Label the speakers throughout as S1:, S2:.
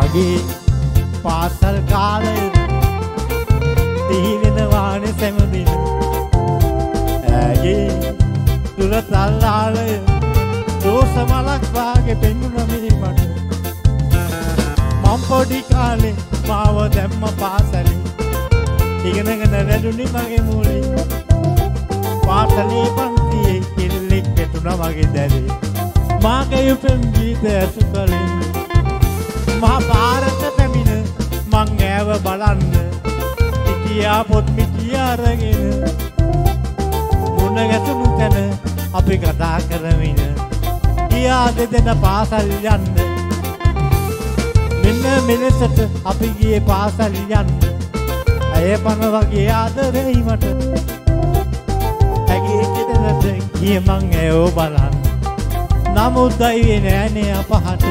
S1: මාගේ පාසල් කාලය තීරෙනවානේ සැමදින ඇගේ දුර තල්ලාලය දෝස මලක් වාගේ පෙන්නුන මේ මට මම පොඩි කාලේ මාව දැම්ම පාසලේ ඉගෙනගෙන වැඩුණි මගේ මූලේ පාසලේ පන්තියේ කෙල්ලෙක් කෙටුණා වගේ දැරේ මාගේ උපෙන් ගීත ඇසු කලේ මහා පාරට පැමිණ මං ඈව බලන්න ඉතියා පොත් මිටිය අරගෙන මුණ ගැසුණු තැන අපි කතා කරමින ගියා දෙදෙනා පාසල් යන්න මෙන්න මෙලෙසට අපි ගියේ පාසල් යන්න ඇය පන වගේ ආදරෙයි මට ඇගේ ගෙදරට ගියේ මං ඇයව බලන්න නමුත් දෛවේ නෑනේ අපහට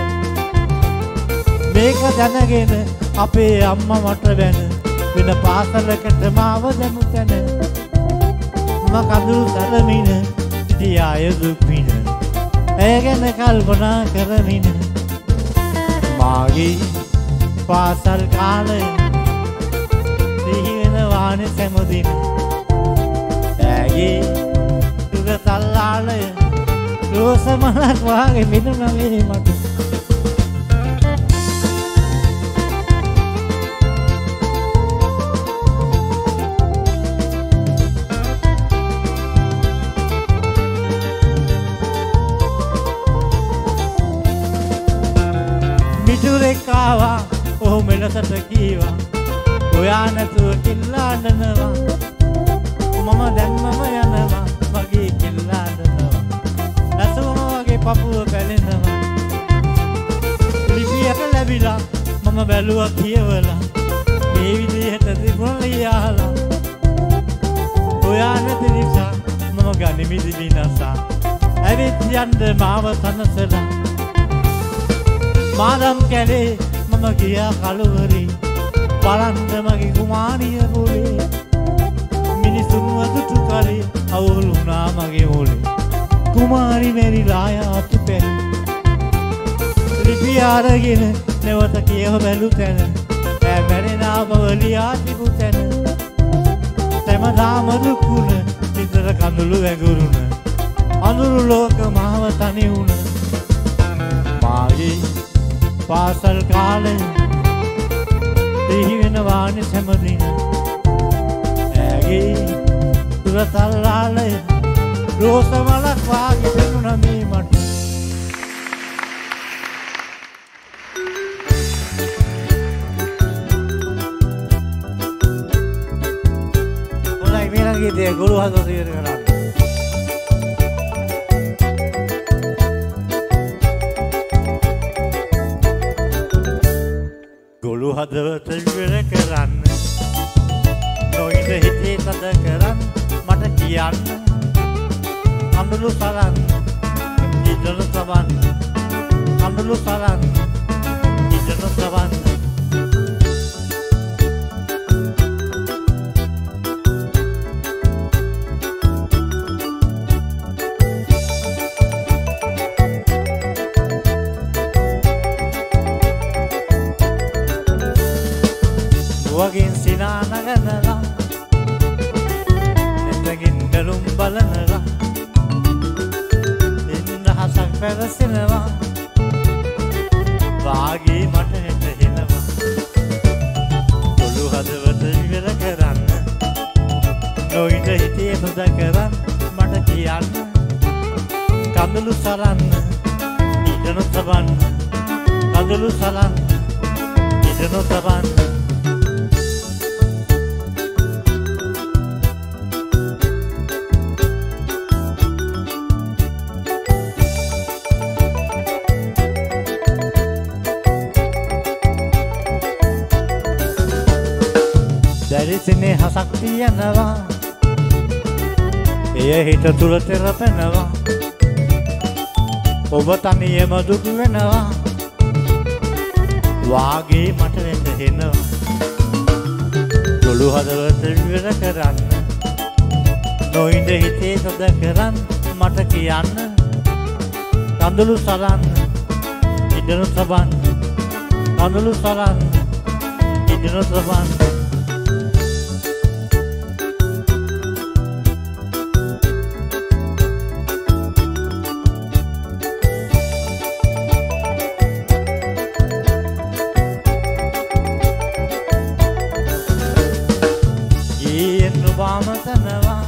S1: මේක දැනගෙන අපේ අම්මා මට වැන වෙන පාසලකට මාව දැමු තැන මම කඳුළු සරමින සිටියාය දුක් විඳ ඇය ගැන කල්පනා කරමින මාගේ පාසල් කාලය සිහි වෙනවානේ සැමදින ඇගේ දුර තල්ලාලය රෝස මලක් වාගේ මිදුන මේ මට මිතුරෙක් ආවා ඔහු මෙලසට කීවා ඔයා නැතුව කිල්ලා අඬනවා මම දැන්මම යනවා මගේ කිල්ලා අඬනවා නැසවම වගේ පපුව පැලෙනවා ලිපියක ලැබිලා මම බැලුවා කියවලා මේ විදිහට තිබුණ ලියාලා ඔයා නැති නිසා මම ගනිමිදි විනාසා ඇවිත් යන්න මාව තනසලා මාදම් කැලේ මම ගියා කලවරේ බලන්න මගේ කුමාරිය බෝලේ මිනිසුන්ව දුටු කරේ අවුල් වුණා මගේ ඕලේ කුමාරි මෙරිලා යාතු පෙරි ලිපි අරගෙන නැවත කියව බැලු තැන ඈ මැරෙනා බව ලියා තිබු තැන තැමදාම දුකුණ විතර කඳුළු වැගුරුණ අඳුරු ලෝක මාව තනි වුණ මාගේ පාසල් කාලය සිහි වෙනවානේ සැමදින ඇගේ දුර තල්ලාලය රෝස මලක් වාගේ පෙනුන මේ මට හොඳයි මේ ගීතය ගුරු හදවත ඉවර කරන්න ගොළු හදවත ඉවර කරන්න නොඉඳ හිතේ තද කරන්න මට කියන්න අඳුළු සලන්න ඉදන සවන්න අඳුළු සලන්න ඉදන සවන්න වගින් සිනා නගනලා එතකින් බැලුම් බලනලා ඉන්දහසක් පැවසෙනවා වාගේ මට හෙටහෙනවා ගොළු හදවත ඉවර කරන්න නොඉඳ හිතේ තොද කරන්න මට කියන්න කඳුළු සලන්න ඉඩනු තබන්න කඳුළු සලන්න ඉඩනු තබන්න දැරිසිනේ හසක් තියනවා එය හිත තුළ තෙරපෙනවා ඔබ තනියම දුක් වෙනවා වාගේ මට වැටහෙනවා ගොළු හදවත ඉවර කරන්න නොඉඳ හිතේ සද කරන්න මට කියන්න කඳුළු සලන්න ඉඩනු තබන්න කඳුළු සලන්න ඉඩ නොතබන්න තනවා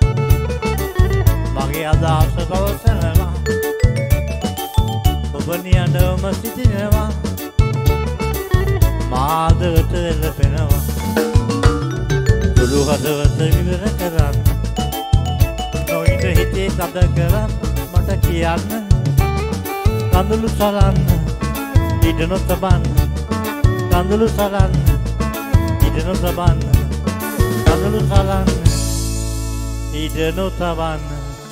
S1: මගේ අදහස පවසනවා ඔබ නියඬවම සිටිනවා මාදවට එළපෙනවා දුළු හදවත විවර කරන්න නොඉඳ හිතේ තද කරන්න මට කියන්න කඳුළු සලන්න ඉඩ නොතබන්න කඳුළු සලන්න ඉඩ නොතබන්න කඳුළු සලන්න ඉඩ නොතබන්න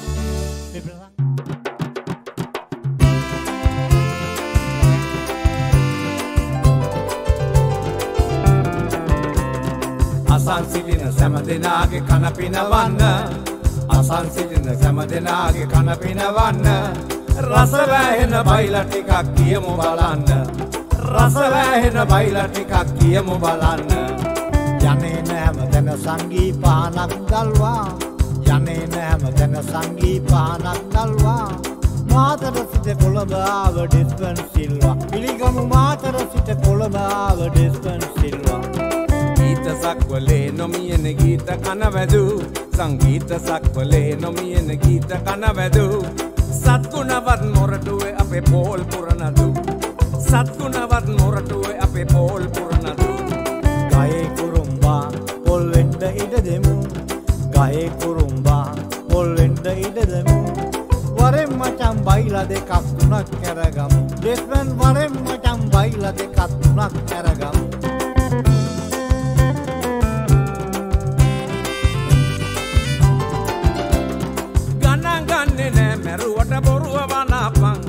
S2: අසන් සිටින සෑම දෙනාගේ කන පිනවන්න අසන් සිටින සෑම දෙනාගේ කන පිනවන්න රස වැහෙන බයිලා ටිකක් කියමු බලන්න රස වැහෙන බයිලා ටිකක් කියමු බලන්න යන්නේ නැම තන සංගී පානක් ගල්වා යන්නේ නැම තන සංගී පානක් ගල්වා මාතර සිට කොළඹ ආව ඩිස්පන් සිල්වා පිළිගමු මාතර සිට කොළඹ ආව ඩිස්පන් සිල්වා ගීත සක්වලේ නොමියන ගීත කන වැදු සංගීත සක්වලේ නොමියන ගීත කන වැදු සත්ගුණවත් මොරටුවේ අපේ පෝල් පුරනදු සත්ගුණවත් මොරටුවේ අපේ පෝල් පුරනදු ගයේ කුරුම්බා පොල් වෙන්න ඉඩ දෙමු ගයේ කුරුම්බා පොල් වෙන්න ඉඩ දෙමු වරෙන් මචං බයිලා දෙකක් තුනක් කරගමු දෙස්මන් වරෙන් මචං බයිලා දෙකක් තුනක් කරගමු ගණන් ගන්නේ නෑ මරුවට බොරුව වනාපන්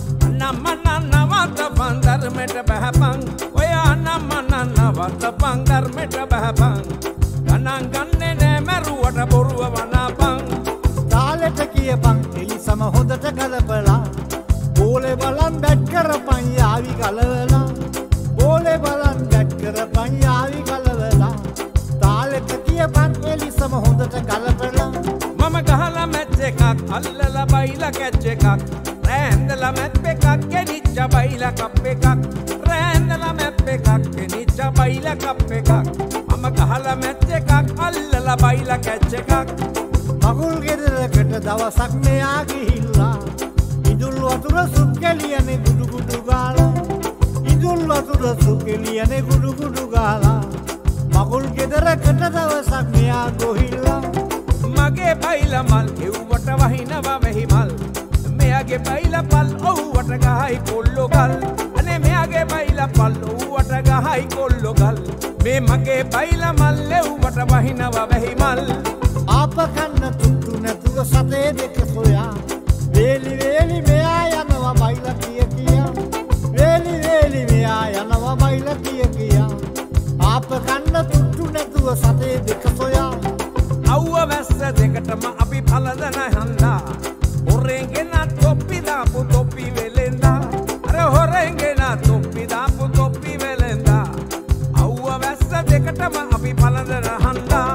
S2: නම්මන නවතපන් ධර්මයට බහපන් ඔය නම්මන නවතපන් ධර්මයට බහපන් ගණන් ගන්නේ නෑ මරුවට බොරුව වනාපන් තාලෙට කියපන් එලිසම හොඳට ගලපලා බෝලේ බලන් බැට් කරපන් යාවි කලවලා බෝලේ බලන් බැට් කරපන් යාවි කලවලා තාලෙට කියපන් එලිසම හොඳට ගලපලා මම ගහලා මැච් එකක් අල්ලලා බයිලා කැච් එකක් රෑන්දලා මැප් එකක් ගෙනිච්ච බයිලා කප් එකක් රෑන්දලා මැප් එකක් ගෙනිච්ච බයිලා කප් එකක් මම ගහලා මැච් එකක් අල්ලලා බයිලා කැච් එකක් මගුල් ගෙදරකට දවසක් මෙයා ගිහිල්ලා ඉඳුල් වතුර සුප් කෙලියනේ ගුඩු ගුඩු ගාලා ඉඳුල් වතුර සුප් කෙලියනේ ගුඩු ගුඩු ගාලා මගුල් ගෙදරකට දවසක් මෙයා ගොහිල්ලා මගේ බයිලා මල් එව්වට වහිනවා මෙහි මල් මෙයාගේ බයිලා පල් ඔව්වට ගහයි කොල්ලෝ ගල් අනේ මෙයාගේ බයිලා පල් ඔව්වට ගහයි කොල්ලෝ ගල් මේ මගේ බයිලා මල් එව්වට වහිනවා මෙහි මල් ආප කන්න තුට්ටු නැතුව සතේ දෙක සොයා වේලි වේලි මෙයා යනවා බයිලා කිය කියා වේලි වේලි මෙයා යනවා බයිලා කිය කියා ආප කන්න තුට්ටු නැතුව සතේ දෙක සොයා අව්ව වැස්ස දෙකටම අපි පළදන හන්දා හොරෙන් ගෙන තොප්පි දාපු තොප්පි වෙලෙන්දා අර හොරෙන් ගෙන තොප්පි දාපු තොප්පි වෙලෙන්දා අව්ව වැස්ස දෙකටම අපි පළදන හන්දා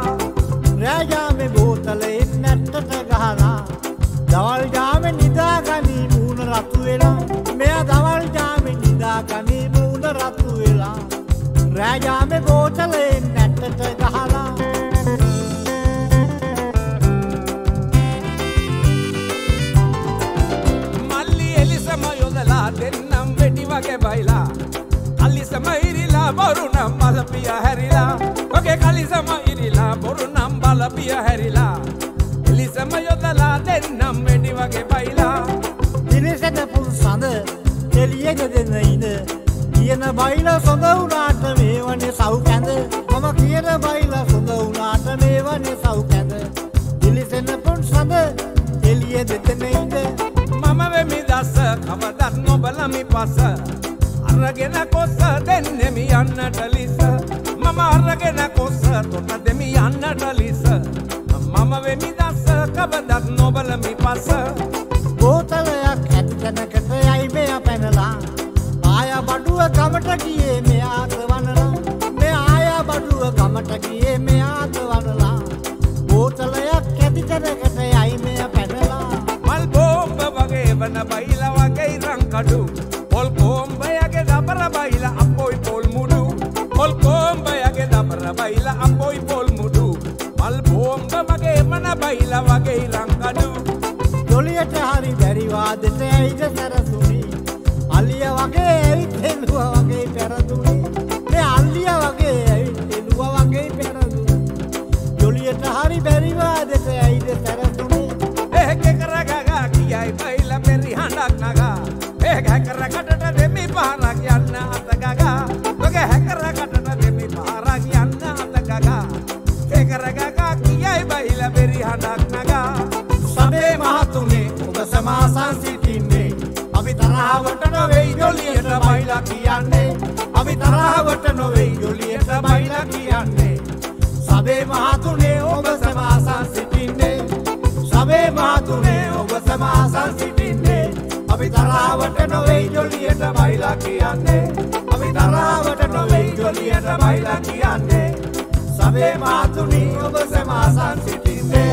S2: රෑජාමේ බෝතලේ නැට්ටට ගහලා දවල් ජාමේ නිදාගනී මූණ රතු වෙලා මෙයා දවල් ජාමේ නිදාගනී මූණ රතු වෙලා රෑජාමේ බෝතලේ නැට්ටට ගහලා දෙන්නම් වෙඩි වගේ බයිලා අලිසම ඉරිලා බොරු නම් බලපිය හැරිලා ඔගේ කලිසම ඉරිලා බොරු නම් බලපිය හැරිලා එලිසම යොදලා දෙන්නම් වෙඩි වගේ බයිලා දිලිසෙන පුල් සඳ එළියෙද දෙන්න ඉඳ කියන බයිලා සොඳ උනාට මේවනේ සව් කැඳ මම කියන බයිලා සොඳ උනාට මේවනේ සව් කැඳ දිලිසෙන පුල් සඳ එළියෙද දෙන්න ඉඳ මම වෙමි දස කවදත් නොබලමි පස අරගෙන කොස්ස දෙන්නෙමි යන්නට ලිස මම අරගෙන කොස්ස තොට දෙමි යන්නට ලිස මම වෙමි දස කවදත් නොබලමි පස බෝතලයක් ඇති තැනකට යයි මෙයා පැනලා ආය බඩුව ගමට ගියේ කඩු පොල් කොම්බයගේ දබර බයිලා අපොයි පොල් මුඩු පොල් කොම්බයගේ දබර බයිලා අපොයි පොල් මුඩු මල් බෝම්බ මගේ මන බයිලා වගේ රංකඩු
S1: ජොලියට හරි බැරි වාදෙට ඇයිද සැරසුනි අලිය වගේ ඇවිත් හෙළුවා වගේ පෙරදුනි මේ අලිය වගේ ඇවිත් හෙළුවා වගේ පෙරදුනි ජොලියට හරි බැරි වාදෙට ඇයිද සැරසුනි
S2: ඒක කරගගා කියයි බයිලා පෙරි හඬක් නගා ඒක කරකටට දෙමි පාරක් යන්න අත ගගා ඔගේ හැකරකටට දෙමි පාරක් යන්න අත ගගා ඒක කරගගා කියයි බයිලා පෙරි හඬක් නගා සබේ මහතුනේ ඔබ සමාසන් සිටින්නේ අපි තරහවට නොවේයි ජොලියට බයිලා කියන්නේ අපි තරහවට නොවේයි ජොලියට බයිලා කියන්නේ සබේ මහතුනේ ඔබ සමාසන් සිටින්නේ සබේ මහතුනේ ඔබ සමාසන් සිටින්නේ අපි තරහවට නොවේයි ජොලියට බයිලා කියන්නේ අපි තරහවට නොවේයි ජොලියට බයිලා කියන්නේ සබේ මහතුනේ ඔබ සමාසන් සිටින්නේ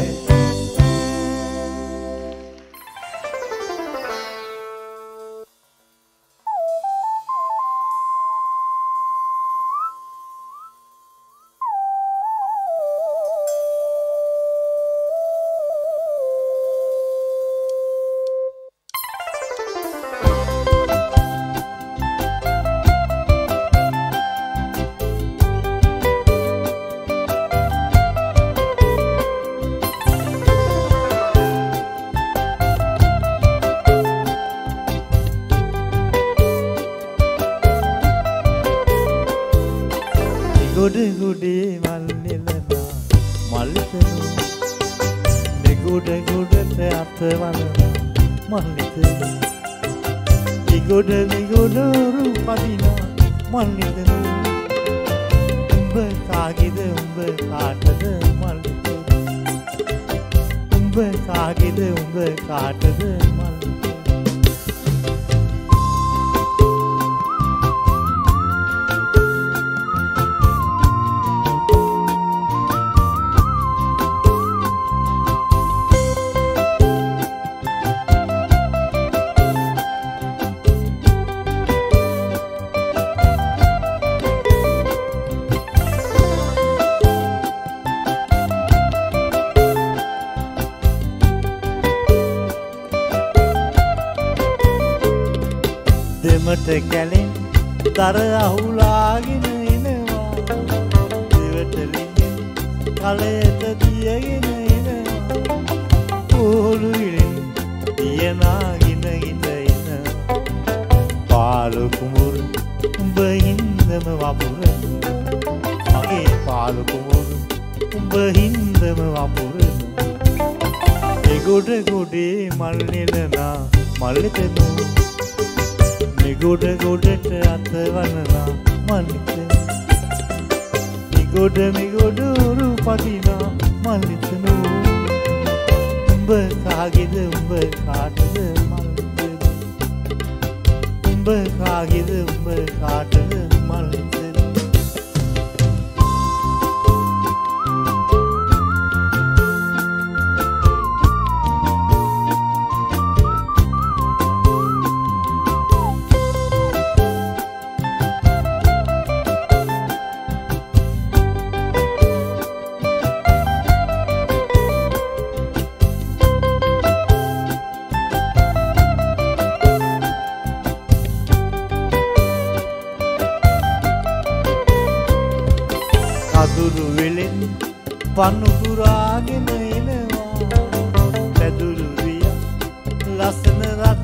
S1: ගොඩ ගොඩේ මල් නෙලනා මල් තනු මෙගොඩ ගොඩට අතවලනා මල් තනු ඉගොඩ මෙගොඩ රූපදිනා මල් තනු උඹ කාගේද උඹ කාටද මල් තනු උඹ කාගේද උඹ කාටද මල් දෙමට කැලෙන් දර අහුලාගෙන එනවා දෙවට ලින්ගෙන් කලයට දියගෙන එනවා පොළු ඉලෙන් දියනාගෙන ඉඳ පාලු කුඹුර උඹ හින්දම වපුරන මගේ පාලු කුඹුර උඹ හින්දම වපුරන ඒ ගොඩ ගොඩේ මල් නෙලනා මල් තනු ගොඩ ගොඩට අතවනනා මල්ලිතන මිගොඩ මිගොඩ රූපදිනා මල්ලිතනු උඹ කාගේද උඹ කාටද මල්ලිතන උඹ කාගේද උඹ කාටද මල්ලිතන කදුරු වෙලෙන් පනුපුරාගෙන එනවා පැදුරු විය ලස්සන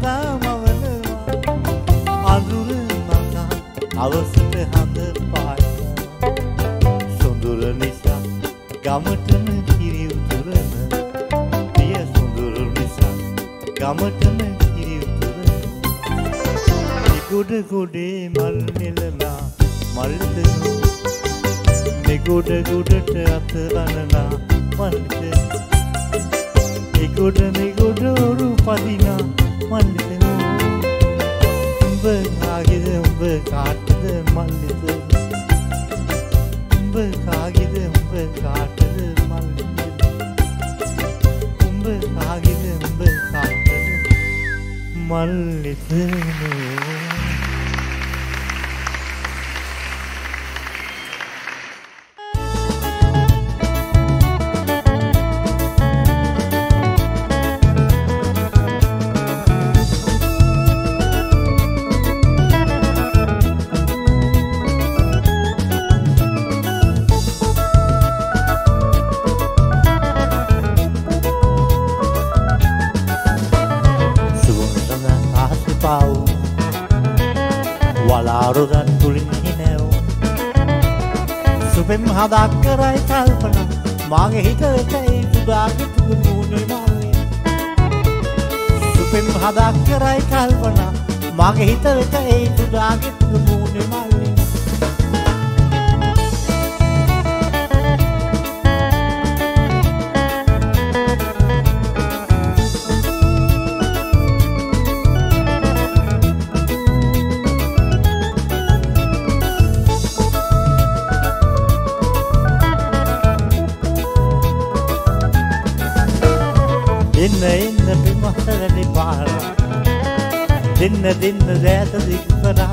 S1: රටමවනවා අඳුර මතා අවසට හඳ පාය සොඳුර නිසා ගමටම කිරි උතුරන පිය සොඳුර නිසා ගමටම කිරි උතුරන ගොඩ ගොඩේ මල් නෙලනා මල් තනු ගොඩ ගොඩට අතවනනා මල්ලිතන ගොඩ මෙගොඩ රූපදිනා මල්ලිතන උඹ කාගේද උඹ කාටද මල්ලිතන උඹ කාගේද උඹ කාටද මල්ලිතන උඹ කාගේද උඹ කාටද මල්ලිතන Walarudan tulin hinew Supem hadak karai kalpana Mage hita vetai sudage tudu mune malle Supem hadak karai kalpana Mage hita vetai sudage tudu mune malle Inna pimaharani para Dinna dayata dikparara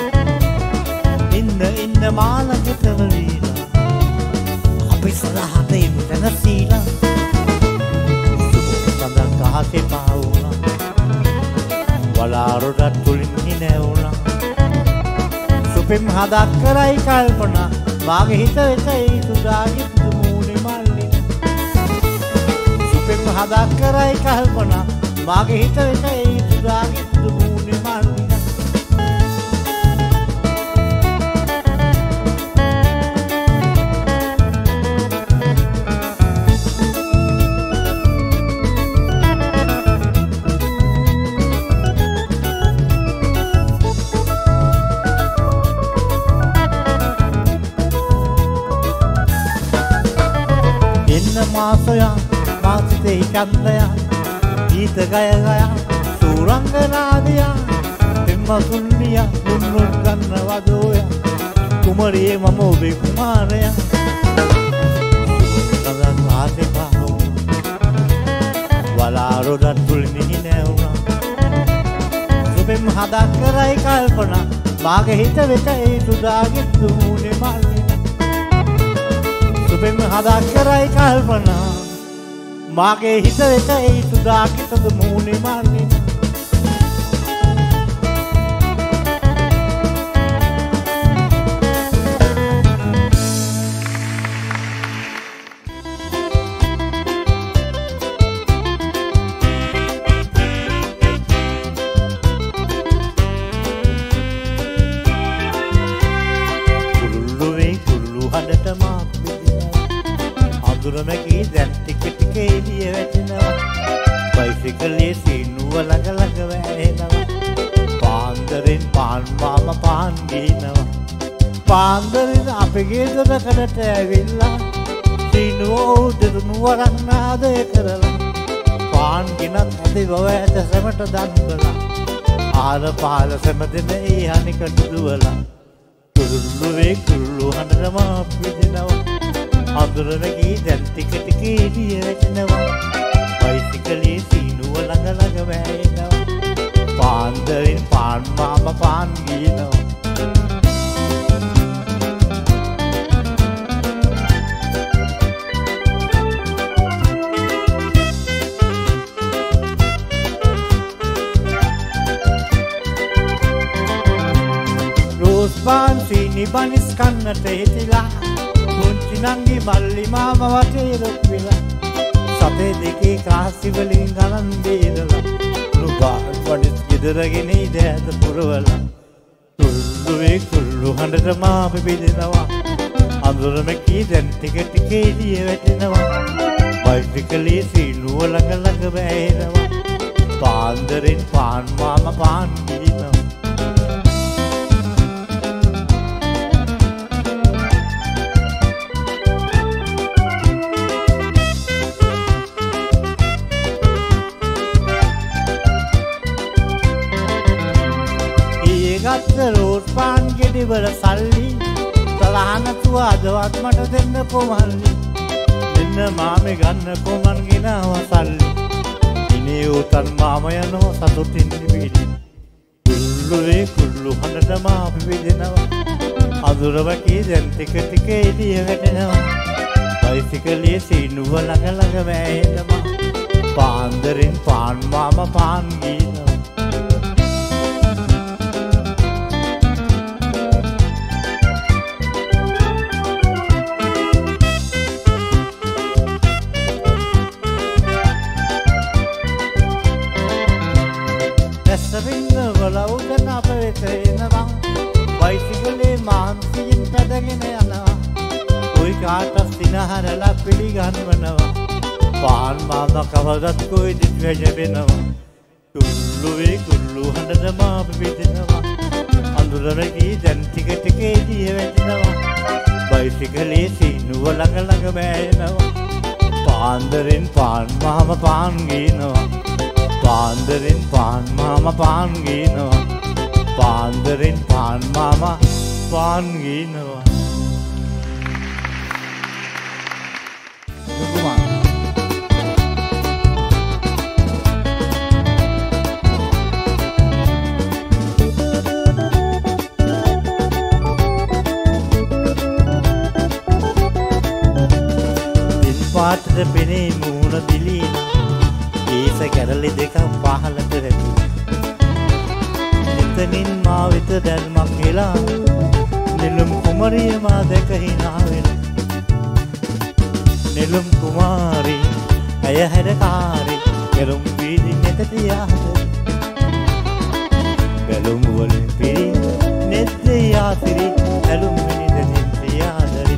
S1: Inna mala gitamalila Api sarahate imutana sila Subukanda kahate pauna Walaruda tulin hineuna Supim hadak karai kalpana Mage hita vetai sudage mune malli Supim hadak karai kalpana Mage hita vetai sudage mune malli Masaya, masite kandaya, gita gaya gaya, suranganaadiya, timma sunniya, nunnun ganna wadoya, kumariye mamo be kumaraya, kadan aate paho, walarudan tulni hineuna, subem hadak karai kalpana, mage hita vetai sudage mune malli. Supem hadak karai kalpana Mage hita vetai sudage mune malli Kurulluve kurullu hadata maap Durmaki දැන් ටික ටික එළිය වැටෙනවා බයිසිකලේ සීනුව ළඟ ළඟ වැහෙනවා පාන්දරෙන් පාන් මාම පාන් ගිනවා පාන්දරෙන් අපේ ගෙදරකට ඇවිල්ලා සීනුව උදෙනුව රන්නාදේ කරලා පාන් ගෙනත් ඇදි බව ඇත සැමට දන්දලා ආල පාල සැමදෙන ඒ හනිකට දුවලා කුරුල්ලුවේ කුරුල්ලු හඬනම පිටිනවා අඳුරනකී දැන් ටික ටික එළිය වැටෙනවා බයිසිකලේ සීනුව ළඟ ළඟ වැහෙනවා පාන්දරෙන් පාන් මාම පාන් ගිනවා රෝස් පාන් සීනි බනිස් කන්නට හිටිලා Nangi malli mama wate rukvila Sate deke kaasi waliin ganan beedala Nuba wadis gidaragene idayata purwala Kulluve kullu handata maape bedenawa Andurmaki දැන් ටික ටික එළිය වැටෙනවා බයිසිකලේ සීනුව ළඟ ළඟ වැහෙනවා පාන්දරෙන් පාන් මාම පාන් ගිනවා ගත්ත රෝස් පාන් ගෙඩිවල සල්ලි තලහනතුව අදවත් මට දෙන්න කොමල්ලි දෙන්න මාමේ ගන්න කොමන් ගෙනාව සල්ලි ඉනේ උතන් මාම යනෝ සතුටින් නිබිලි කුල්ලුවේ කුල්ලු හඬටම අපි විදිනවා අඳුර වටේ දැන් ටික ටික එළිය වැටෙනවා බයිසිකලයේ සීනුව ළඟ ළඟ වැහෙනවා පාන්දරින් පාන් මාම පාන් ගීනවා ඇස්සරින්න වලවුදන අප වෙත එනවා බයිසිකලේ මාන්සියෙන් පැදගෙන යනවා කොයි කාටත් සිනහරලා පිළිගන්වනවා පාන් මාම කවදත් කොයිදිත් වැජබෙනවා කුල්ලුවේ කුල්ලු හඬටම අපි විදිනවා අඳුර වැටි දැන් ටික ටික එළිය වැටෙනවා බයිසිකලේ සීනුව ළඟ ළඟ වැහෙනවා පාන්දරින් පාන් මාම පාන් ගීනවා පාන්දරින් පාන් මාම පාන් ගීනවා පාන්දරින් පාන් මාම පාන් ගීනවා දිල් පාටට පෙනේ මූණ දිලීලා ඒස කැරලි දෙකක් පහලට රැඳුණා එතනින් මා වෙත දැල්මක් හෙලා නෙළුම් කුමරිය මා දැක hina වෙලා නෙළුම් කුමාරී ඇය හැඩකාරී කෙරුම් වීදි නෙත තියාද බැලුම් වලින් පිරි නෙත් යාසිරි ඇලුම් මිනිදෙන් තියාදරි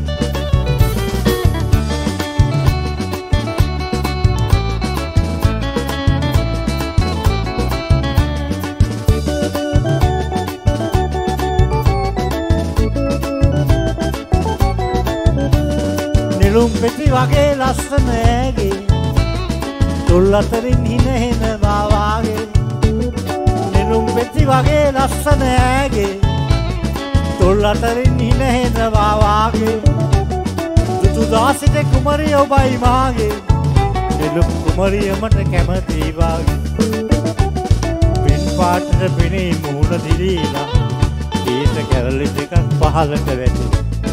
S1: නෙළුම් පෙති වගේ ලස්සන ඇගේ තොල් අතරින් හින හෙනවා වාගේ නෙළුම් පෙති වගේ ලස්සන ඇගේ තොල් අතරින් හින හෙනවා වාගේ දුටු දාසිත කුමරිය ඔබයි මාගේ නෙළුම් කුමරිය මට කැමති වාගේ පින් පාටට පෙනේ මූණ දිලීලා ඒස කැරලි දෙකක් පහලට වැටේ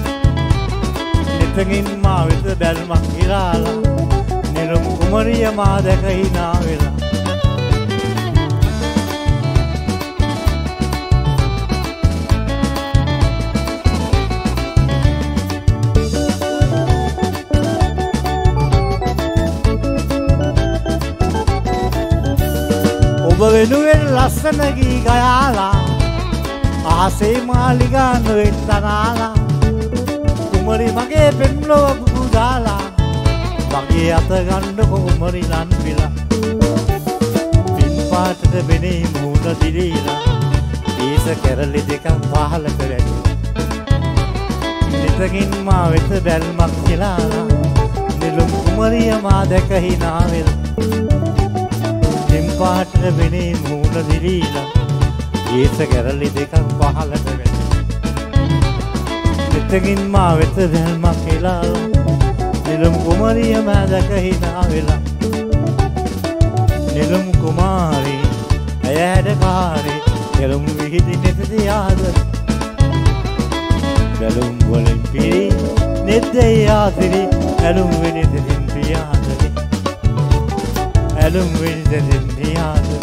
S1: එතකින් මා වෙත බැල්මක් ඉරාලා නෙළුම් කුමරිය මා දැක hina වෙලා ඔබ වෙනුවෙන් ලස්සන ගී ගයාලා ආසේ මාලිගා නොවෙන් තනාලා කුමරි මගේ පෙම්ලොව බුදාලා මගේ අත ගන්න කුමරි ලන් පිලා පින් පාටට බෙනේ මූණ දිලීලා ඒස කැරලි දෙකක් පහලට වැටි එතකින් මා වෙත බැල්මක් කියලා නෙළුම් කුමරිය මා දැක hina වෙලා පින් පාටට බෙනේ මූණ දිලීලා ඒස කැරලි දෙකක් පහලට වැටි එතකින් මා වෙත බැල්මක් කියලා නෙළුම් කුමරිය මා දැක hina වෙලා නෙළුම් කුමාරී ඇය හැඩකාරී කෙරුම් විහිදි නෙත තියාද බැලුම් වලින් පිරි නෙත් යාසිරි ඇලුම් විනිදෙන් තියාදරි ඇලුම් විනිදෙන් තියාදරි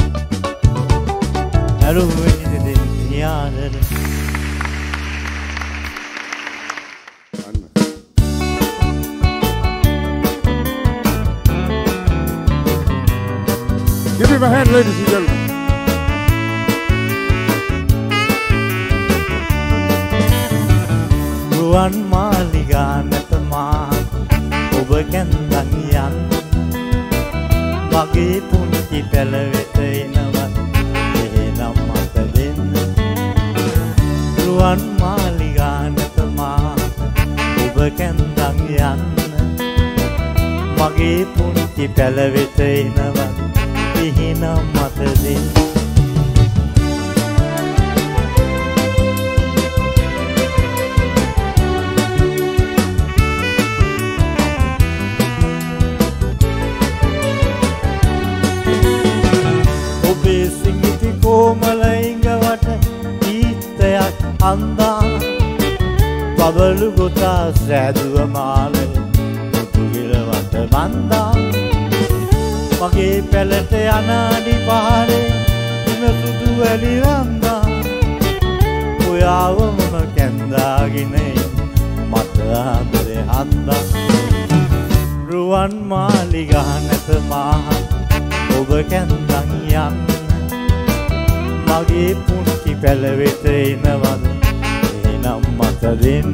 S1: ඇලුම් විනිදෙන් තියාදරි
S3: Give him a hand, ladies and gentlemen.
S1: රුවන් මාලිගා නැත මා ඔබ කැන්දන් යන්න මගේ පුංචි පැල වෙත එනවත් එහෙනම් මට දෙන්න රුවන් මාලිගා නැත මා ඔබ කැන්දන් යන්න මගේ පුංචි පැල වෙත එනවත් එහෙනම් මට දෙන්න ඔබේ සිඟිති කොමල ඉඟවට වන්දා පවලු ගොතා සෑදුව මාලේ මුතුගිලවට වන්දා මගේ පැලට යනාඩි පාරේ ඉමසුදු වැලි වන්දා ඔයාවම කැන්දාගෙන මට ආදරේ හන්දා රුවන් මාලිගා නැත මාහත් ඔබ කැන්දන් යන්න මගේ පුංචි පැලවෙත එනවද එනම් මට දෙන්න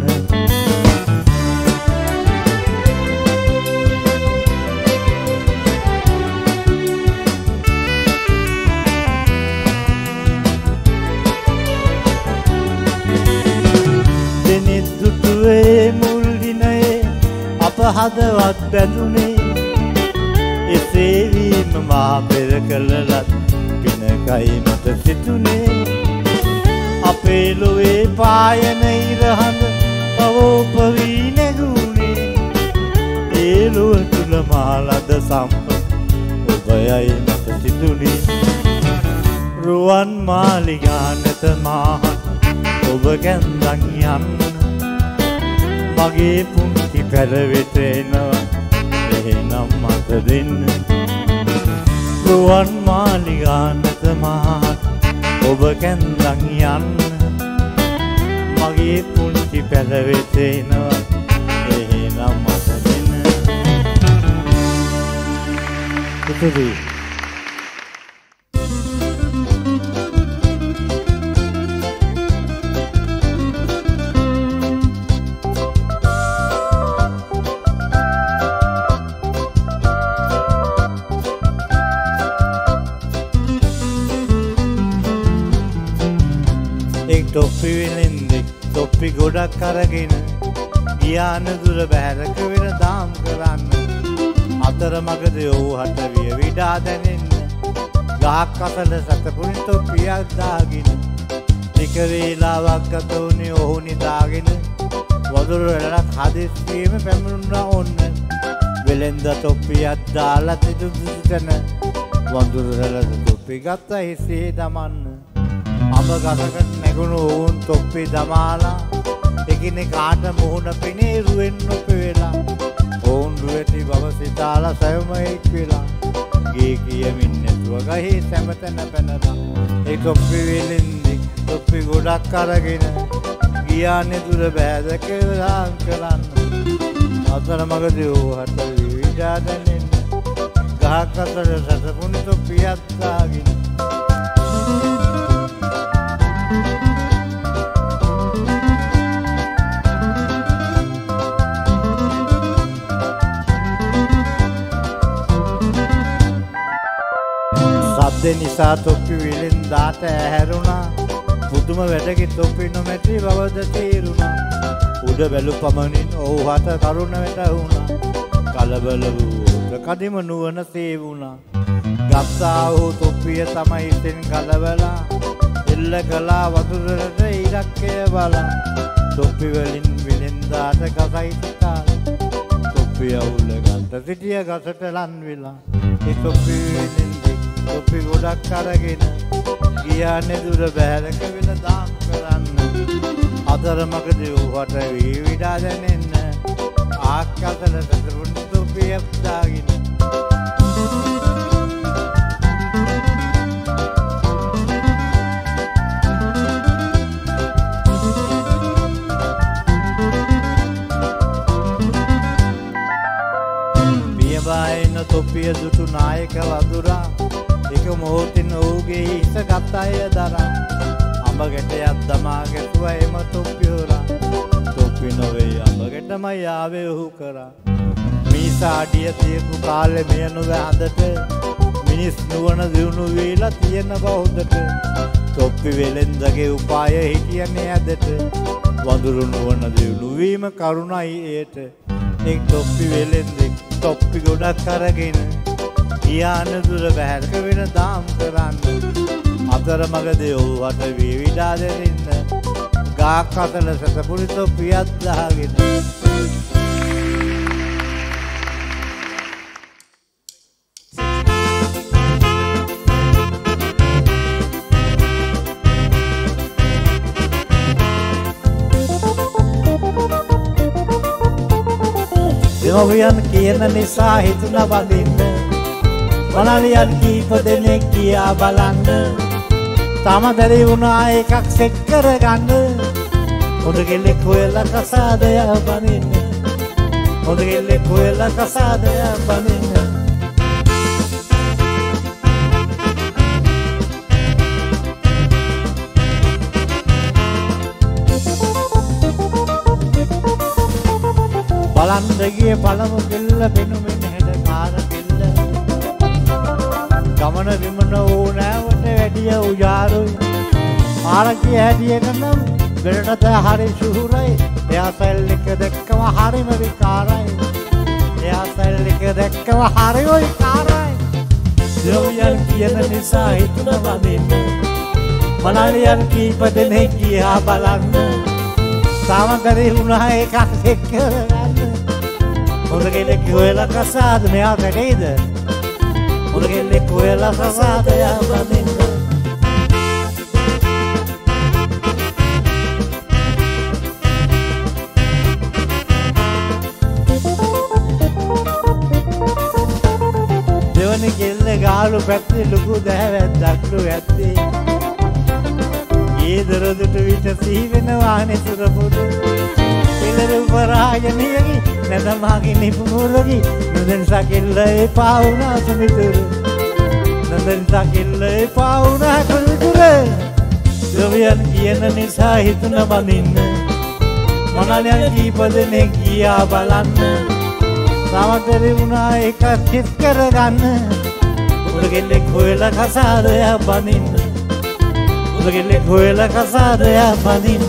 S1: දෙනෙත් දුටුවේ මුල් දිනයේ අප හදවත් බැඳුනේ එසේ වීම මා පෙර කළලත් පිනකයි මට සිතුනේ අපේ ලොවේ පායන ඉරහඳ පවෝපවී නැගුණේ ඒ ලොව තුළ මාලද සම්පත් ඔබයයි මට සිතුනේ රුවන් මාලිගා නැත මාහත් ඔබ කැන්දන් යන්න මගේ පුංචි පැලවෙත එනවා එහෙනම් මට දෙන්න රුවන් මාලිගා නැත මාහත් ඔබ කැන්දන් යන්න මගේ පුංචි පැලවෙත එනවා එහෙනම් මට දෙන්න උතුරේ තොප්පි වෙලෙන්දෙක් තොප්පි ගොඩක් අරගෙන ගියාන දුර බැහැරක වෙන දාම් කරන්න අතර මගද යෝහට විය විඩා දැනෙන්න ගහක් අතල සතපුරින් තොප්පියක් දාගෙන ටික වේලාවක් ගත වුණේ ඔහු නිදාගෙන වදුර වලක් හදිස්සියෙම පැමුණා ඔන්න වෙලෙන්ද තොප්පියක් දාලා තිදුදුතන වදුර වල තොප්පි ගත්තා හිසේ දමන්න අඹ ගසකට නැගුණු ඔවුන් තොප්පි දමාලා එකිනෙකාට මුහුණ පෙනේ රුවෙන් නොපෙවෙලා ඔවුන් රුවෙටි බව සිතාලා සයම එක් වෙලා ගේ කියමින් නැතුව ගහේ සැමතැන පැනලා ඒ තොප්පි වෙලින්දි තොප්පි ගොඩක් අරගෙන ගියානේ දුර බෑදක දාම් කරන්න අතර මගදී ඔහට විඩා දැනෙන්න ගහක් අතර සැතපුණු තොප්පියක් දාගෙන සද්ද නිසා තොප්පි විලෙන් දාට ඇහැරුණා පුදුම වැඩකි තොප්පි නොමැති බවද තේරුණා උඩ බැලු පමණින් ඔහුට කරුණ වැටහුණා කලබල වූ කදිම නුවණ සේවුණා ගත්තා වූ තොප්පිය තමයි ඉතින් කලබලා එල්ල කළා වතුරට ඉරක්කය බලා තොප්පි වලින් විලෙන් දාට ගසයි සිතා තොප්පිය උල්ල ගන්ට සිටිය ගසට ලන් වෙලා ඒ තොප්පි විලෙන් තොප්පි ගොඩක් අරගෙන ගියානේ දුර බැහැරක වෙන දාම් කරන්න අතර මගදී ඔහුට විඩා දැනෙන්න ආක්කතල සතරුන් තොප්පියක් දාගෙන පියවායන තොප්පිය දුටු නායක වදුරා එක මොහොතින් ඔහුගේ හිස ගත් අය දරා අඹ ගැටයක් දමා ගැටුවා එම තොප්පි හොරා තොප්පි නොවේ අඹ ගැටමයි ආවේ ඔහු කරා මීසාඩිය තියපු කාලේ මෙය නොවේ හඳට මිනිස් නුවණ දියුණු වේලා තියෙන බහුදට තොප්පි වෙලෙන්දගේ උපාය හිටියනේ ඇදට වඳුරු නුවණ දියුණු වීම කරුණයි එයට එක් තොප්පි වෙලෙන්දෙක් තොප්පි ගොඩක් අරගෙන ගියාන දුර බැහැරක වෙන දාම් කරන්න අතර මගදී ඔහුට විවිඩා දෙන්න ගාක් අතල සතපුරි තොප්පියක් දාගෙන දෙමව්පියන් කියන නිසා හිතුණ බඳින්න මලලියන් කීප දෙනෙක් ගියා බලන්න තම බැරි වුණා එකක් සෙට් කරගන්න හොඳ කෙල්ලෙක් හොයලා කසාදය බඳින්න හොඳ කෙල්ලෙක් හොයලා කසාදය බඳින්න බලන්න ගියේ පළමු කෙල්ල පෙනුමෙන් හැඩ කාර කෙල්ල ගමන විමන ඕනෑවට වැඩිය උජාරුයි ආරකිය හැටියට නම් වෙලට හරි සුහුරයි එයා සැල් එක දැක්කම හරිම විකාරයි එයා සැල් එක දැක්කම හරිම විකාරයි දෙවියන් කියන නිසා හිතුණ බඳින්න මලලියන් කීප දෙනෙක් ගියා බලන්න තාම බැරි වුණා එකක් සෙට් කරගන්න හොඳ කෙල්ලෙක් හොයලා කසාද මෙයා කැටේද හොඳ කෙල්ලෙක් හොයලා කසාදය බඳින්න දෙවනි කෙල්ල ගාලු පැත්තේ ලොකු දැහැවැද්දක්ලු ඇත්තේ ඒ දරදුට විට සිහි වෙනවා නෙසුරපුරු කෙලරු පරායනියකි නැදමාගේ නිපුරුරකි නොදෙනසා කෙල්ල එපා වුණා සුමිතුරු නොදෙනසා කෙල්ල එපා වුණා කුල්කුර දෙවියන් කියන නිසා හිතුණ බඳින්න මනලයන් කීප දෙනෙක් ගියා බලන්න සමතරි වුණා එක සිත් කරගන්න හොඳ කෙල්ලෙක් හොයලා කසාදය බඳින්න හොඳ කෙල්ලෙක් හොයලා කසාදය බඳින්න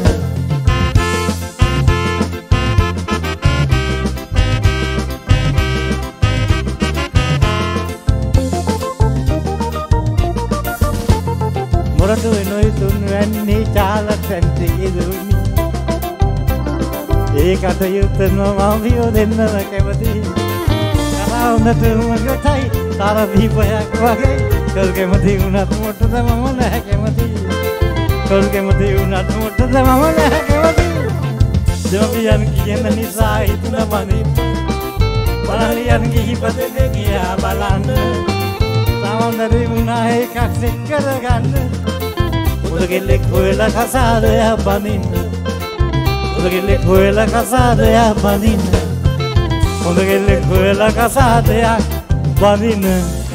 S1: මොරටු වෙනොයි තුන් වැන්නේ චාලකන්ති ඉදුනි ඒ කටයුත්තම මවියෝ දෙන්නම කැමති කරවුනට මගටයි තර දීපයක් වගේ කල් කැමති වුණත් මොටද මම නැහැ කැමති කල් කැමති වුණත් මොටද මම නැහැ කැමති දෙවියන් කියන නිසා හිතුණ බඳින්න මලලියන් කිහිප දෙනෙක් ගියා බලන්න සමන්දරි වුණා එකක් සෙට් කරගන්න හොඳ කෙල්ලෙක් හොයලා කසාදය බඳින්න හොඳ කෙල්ලෙක් හොයලා කසාදයක් බඳින්න හොඳ කෙල්ලෙක් හොයලා කසාදයක් බඳින්න